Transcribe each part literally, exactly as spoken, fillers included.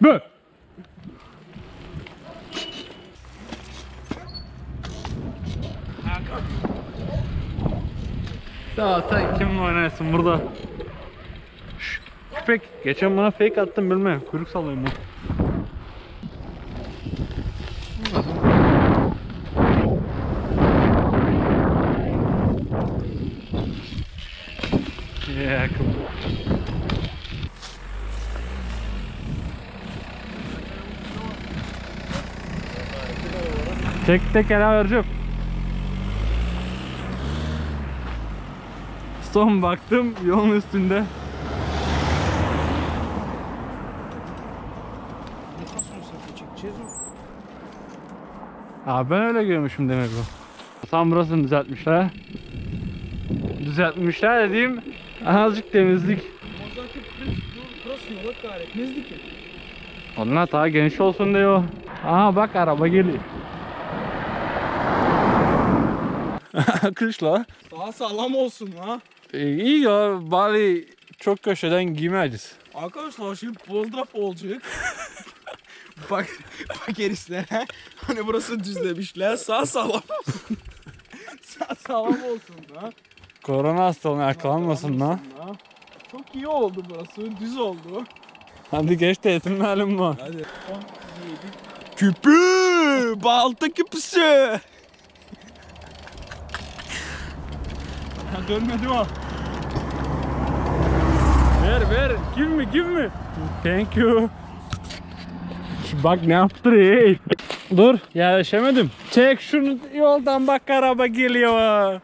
Bö. Ya sen kimle oynarsın burada? Şş, köpek, geçen bana fake attın bilmem, kuyruk sallayayım ben. Yeah, cool. Tek tek ele vereceğim. Son baktım yolun üstünde. Aa, ben öyle görmüşüm demek bu. Tam burasını düzeltmişler. Düzeltmişler dediğim azıcık temizlik. Onlar daha geniş olsun diyor. Aha bak araba geliyor. Kışla. Daha sağlam olsun ha. Ee, iyi ya, bari çok köşeden giymeyeceğiz. Arkadaşlar şimdi pozdraf olacak. bak bak erislere. Hani burası düzlemişler. Sağ sağlam olsun. Sağ sağlam olsun ha. Korona hastalığına yakalanmasın lan. Çok iyi oldu burası. Düz oldu. Hadi geç de etinmeyelim bu. Hadi. Küpü! Balta küpüsü! Dönmedi o. Ver ver. Give me give me. Thank you. Bak ne yaptı ey. Dur yerleşemedim. Çek şunu yoldan, bak araba geliyor.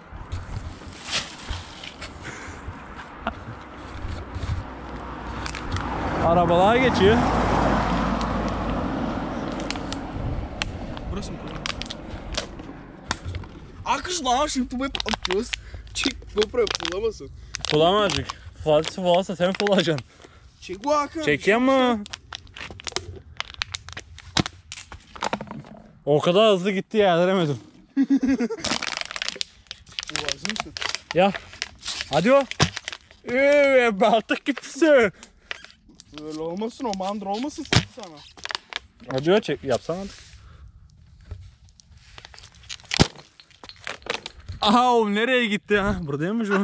Arabalar geçiyor. Burası mı? Arkadaşlar şimdi bu yapacağız. Çek bu bulamasın. Bulamazdık. Fazlası fazlası sen bulacaksın. Çek bu arkadaş. Çekeyim mi? O kadar hızlı gitti ya, edemedim. Ya. Hadi o. Eee balta küpüsü. Böyle olmasın, o mandır olmasın sana. Hadi o çek yapsana hadi. Aha o nereye gitti ha? Buradaymış o.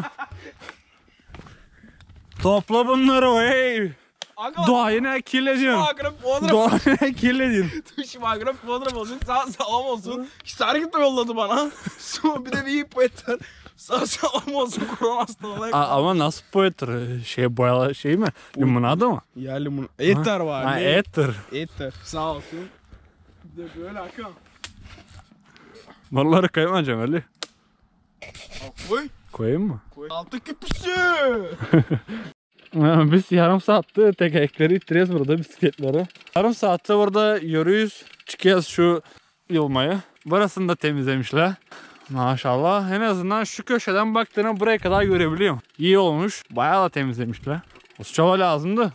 Topla bunları hey. Doğayı ne kirlediyorsun? Doğayı ne kirlediyorsun? Şımagraf fotoğraf olsun, sağ sağlam olsun. İşte hareket mi yolladı bana? Sonra bir de bir ip yeter. Sağ sağlam olsun, korona hastalığı. Ama nasıl boyatır? Şey boyalı şey mi? Limonada mı? Ya limon. Eter var. Ha, eter. Eter. Sağ olsun. Bir de böyle akam. Bunları kaymayacağım öyle. Koy. Koyayım mı? Koy. Altı küpüsü. Biz yarım saatte tekerlekleri ittiriyoruz burada, bisikletleri. Yarım saatte burada yürüyoruz, çıkıyoruz şu yılmayı. Burasını da temizlemişler. Maşallah, en azından şu köşeden baktığına buraya kadar görebiliyorum. İyi olmuş, bayağı da temizlemişler. O çaba lazımdı.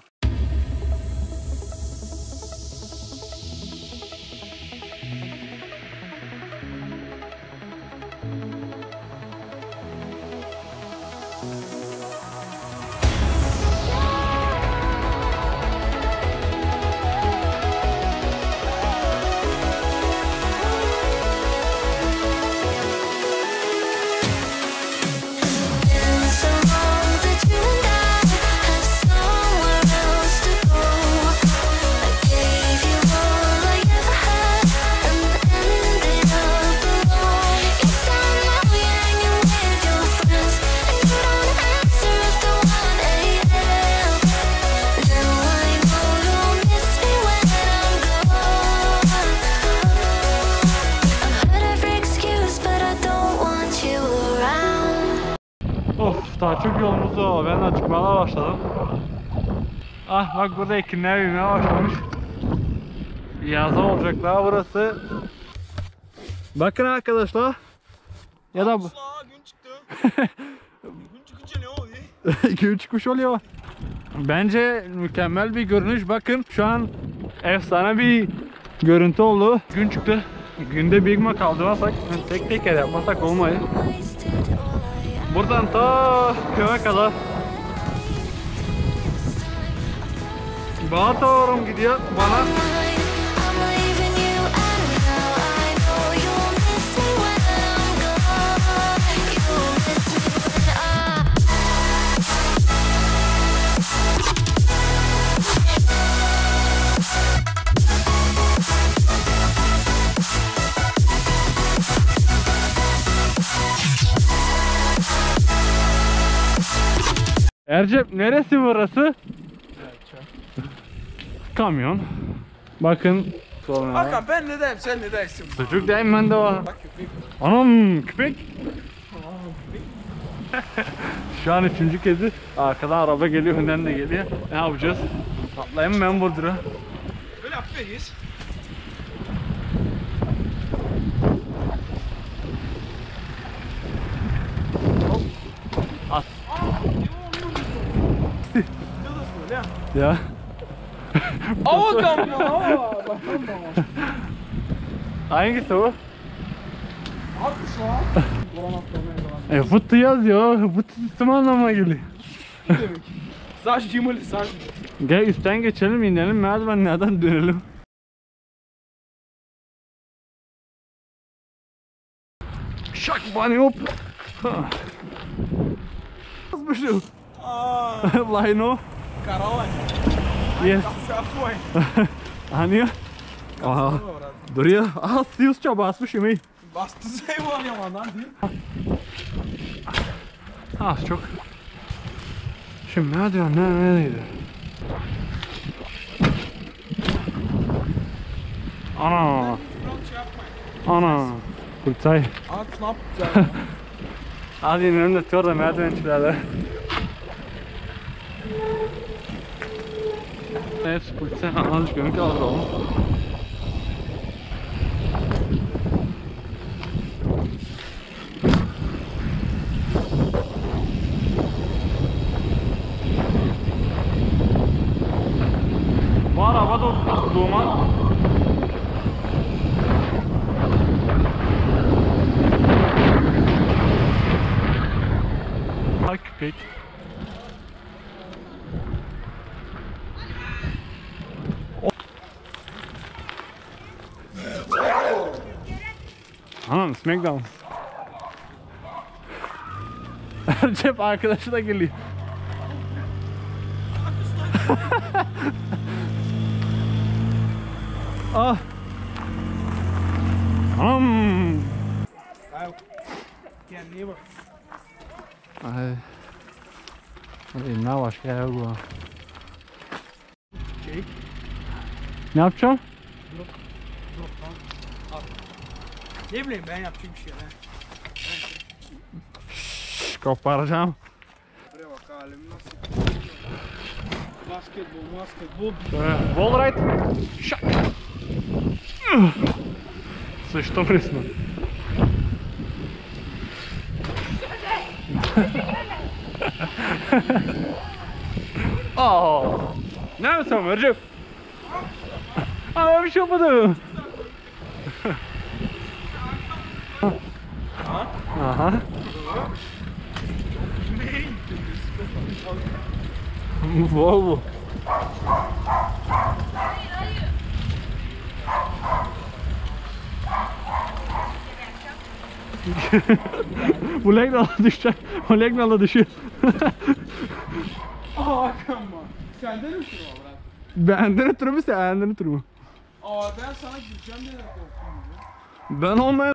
Of, daha çok yolumuz var. Ben de çıkmaya başladım. Ah bak, burada ekinler büyümeye başlamış. Yazda olacak daha burası. Bakın arkadaşlar. Ya da bu. Gün çıktı. Gün çıkınca ne oluyor? Gün çıkmış oluyor. Bence mükemmel bir görünüş. Bakın şu an efsane bir görüntü oldu. Gün çıktı. Günde Big Mac kaldırmasak, tek tek el yapmasak olmayı. Buradan ta köye kadar Bana doğru gidiyor bana. Ercep neresi burası? Kamyon. Bakın. Sonra. Hakan ben ne diyeyim sen ne dersin? Sucuk deyim ben de var. Bak köpek. Anam köpek. Şu an üçüncü kezi arkadan araba geliyor, önden de geliyor. Ne yapacağız? Atlayayım ben Burdur'a. Böyle affediyiz. At. Ya. Ya. Hakan ya. Hangisi o? At şu an. E fıttı yazıyor. Fıttı sistem anlamına geliyor. Ne demek? Saç cimri saç. Gel üstten geçelim, inelim, merdivenlerden dönelim. Şak bunny hop. Yazmışım. Aaa. Lino. Karavan. Yes. Safway. Hani? Aha. Duruyor. Aha Siyusça basmışım iyi. Bastı sayı var yamandan değil. Az çok. Şimdi merdiven ne neredeydi? Ana. Ana. Kurtay. Aa knap güzel. Hadi inelim de orada merdivençilerde. Evet, Kurtay azıcık görüntü alır oğlum. Bu araba da duman. Ha köpek. Anam Smackdown. Ercep arkadaşı da geliyor. Ah. Anam. Kendine iyi bak. Ay. Hadi ne başka yer bu. Şey. Ne yapacağım? Yok. Yok lan. Al. Ne bileyim ben yapacağım bir şey lan. Şşş, koparacağım. Buraya bak halim nasıl. Basketbol, basketbol. Wall right. Şak. Sıçtım resmen. Aa. Ne yapıyorsun Ercep? Aa bir şey yapmadım. Aha. Volvo. Bu Legnal'a düşecek. O Legnal'a düşüyor. Aa Hakan mı? Senden mi şunu var? Benden ötürü mü senden ötürü mü? Aa ben sana gideceğim diye korktum. Ben olmaya...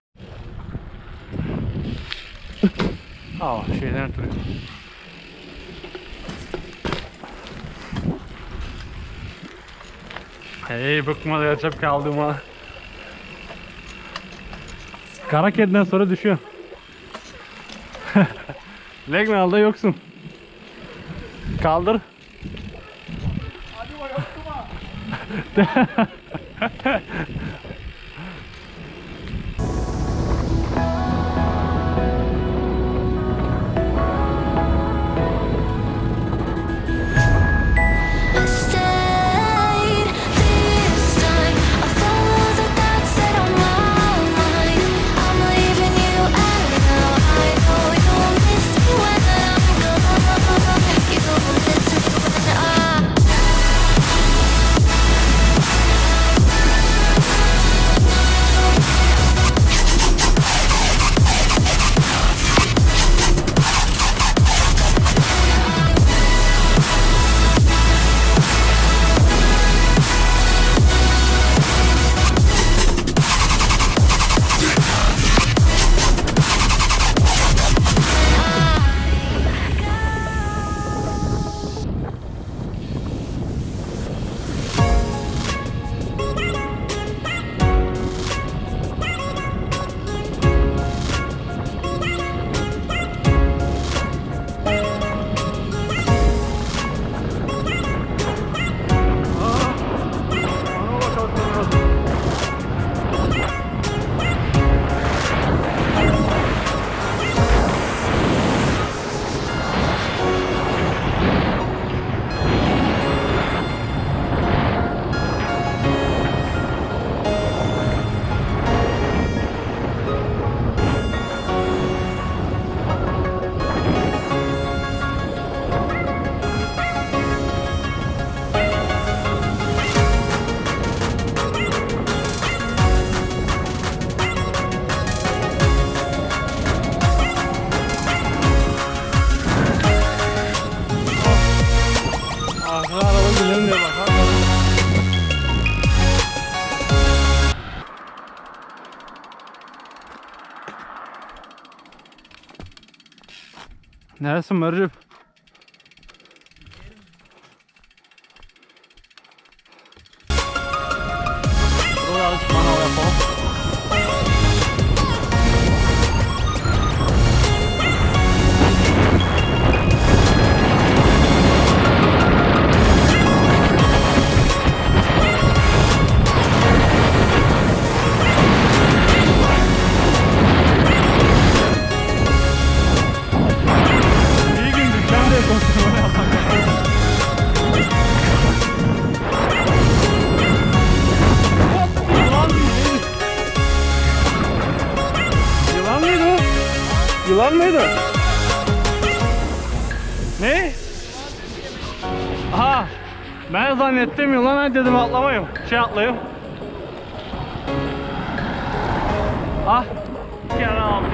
Aa şeyden ötürü. Hey bıkmadı yaşap kaldım ha. Kara kediden sonra düşüyor. Legnal'da yoksun. Kaldır. Hadi bakalım. Neresin Mırcıp? Buraya azıcık manava yapalım. Yılan mıydı? Ne? Aha! Ben zannettim yılan, dedim atlamayayım. Şey atlayayım. Ah! Bir kere aldım.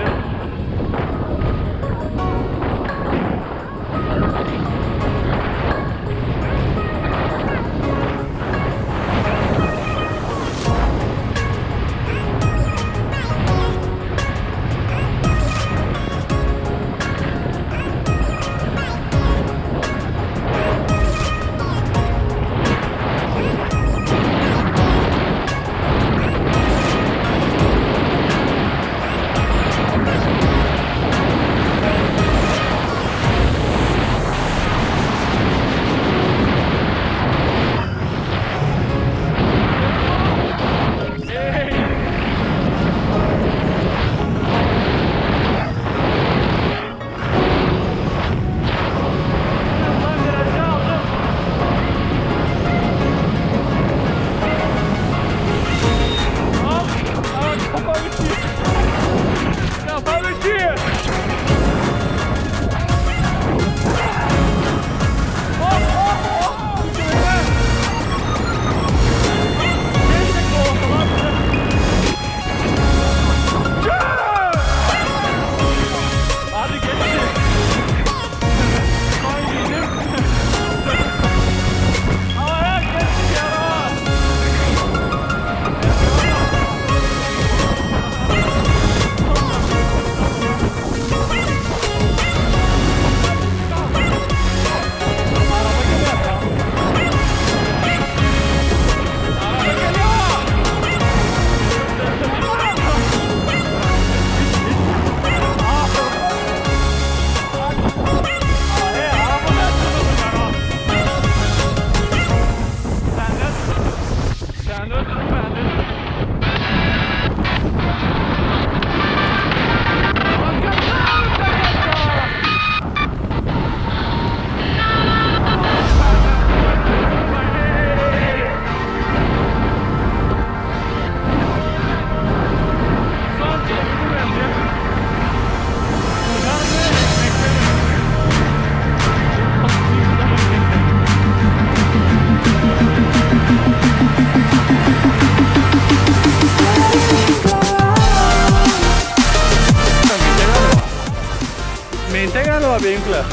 Mente galiba benimkiler.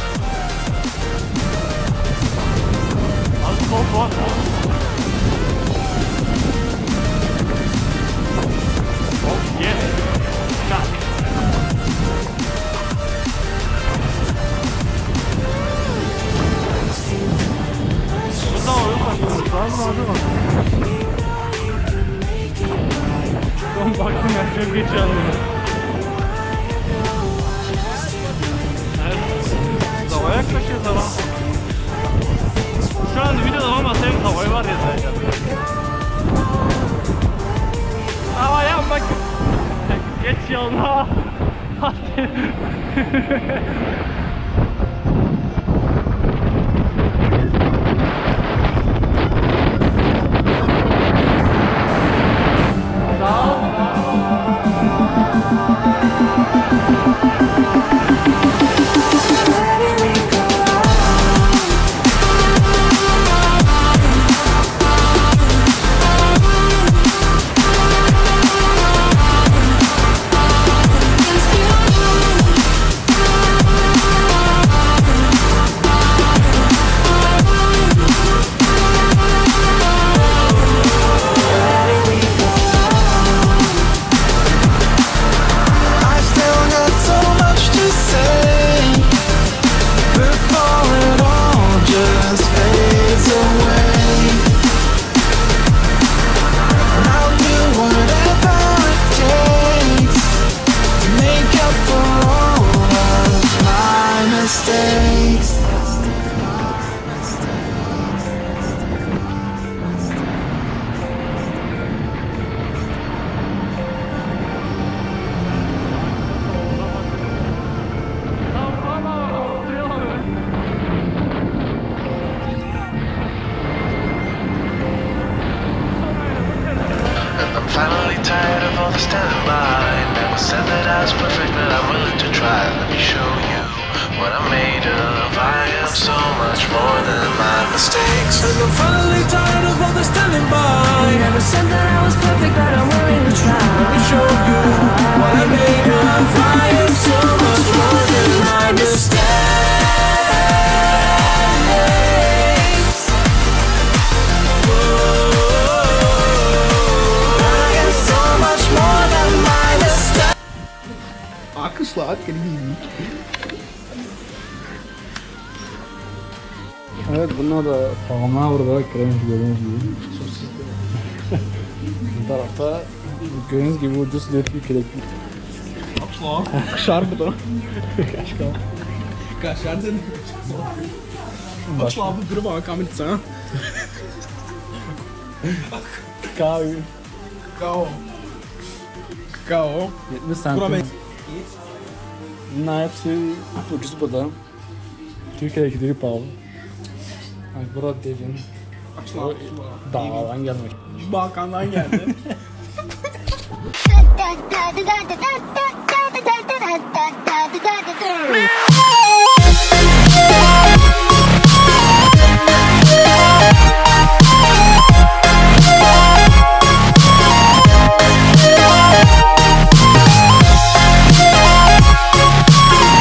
Az sol var. Oh yeah. Şak. Burada oyun bakıyoruz. Lazım lazım bak. Son baktım ya, çok geç yandım. Havaya yaklaşıyoruz ama. Şu an videoda ama masaya havayı var ya zaten. Havaya bak. Geç yoluna. Sağ ol. Finally tired of all the standing by. Never said that I was perfect, but I'm willing to try. Let me show you what I'm made of. I am so much more than my mistakes. And I'm finally tired of all the standing by. Never said that I was perfect, but I'm willing to try. Let me show you what I'm made of. I am so much more than my mistakes. Alkışlar gelin. Evet, bunlar da parmağı burada kremiş gördüğünüz gibi. Bu tarafta gördüğünüz gibi ucuz lütfi kelekli. Alkışlar. Kaşar bu da. Kaşar dedim. Alkışlar bu durum ama kamet sana. Kahve. Kakao. Kakao. yetmiş Bura ben. santim. Bunlar hepsi ucuz burada. Türkiye'dekileri pahalı. Yani burada dediğim Alkışlar. dağlardan gelmek. Balkan'dan geldi. da da da da da da da da da da da da da